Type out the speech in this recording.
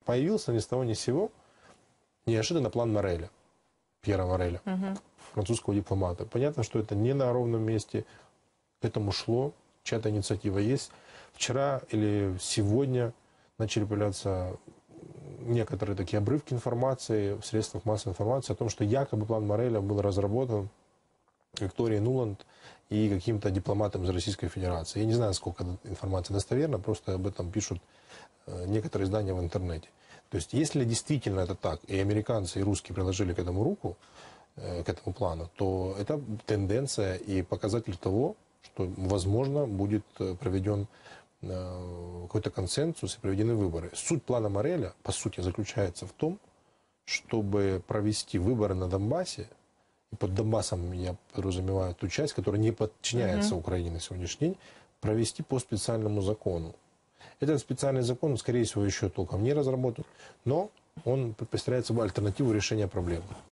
появился ни с того ни с сего неожиданно план Мореля, Пьера Мореля, французского дипломата. Понятно, что это не на ровном месте, к этому шло, чья-то инициатива есть. Вчера или сегодня начали появляться некоторые такие обрывки информации в средствах массовой информации о том, что якобы план Мореля был разработан Викторией Нуланд и каким-то дипломатом из Российской Федерации. Я не знаю, сколько информации достоверна, просто об этом пишут некоторые издания в интернете. То есть, если действительно это так, и американцы, и русские приложили к этому руку, к этому плану, то это тенденция и показатель того, что, возможно, будет проведен какой-то консенсус и проведены выборы. Суть плана Мореля, по сути, заключается в том, чтобы провести выборы на Донбассе, и под Донбассом я подразумеваю ту часть, которая не подчиняется Украине на сегодняшний день, провести по специальному закону. Этот специальный закон, скорее всего, еще толком не разработан, но он представляет собой альтернативу решения проблемы.